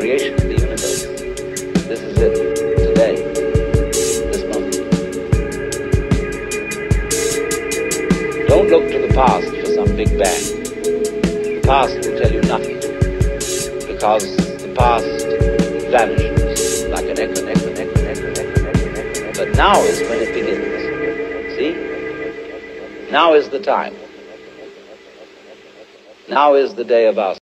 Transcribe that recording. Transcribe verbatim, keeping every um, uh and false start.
creation of the universe. This is it, today, this moment. Don't look to the past for some big bang. The past will tell you nothing, because the past vanishes like an echo, echo, echo, echo, echo, echo, echo. But now is when it begins. See? Now is the time. Now is the day of our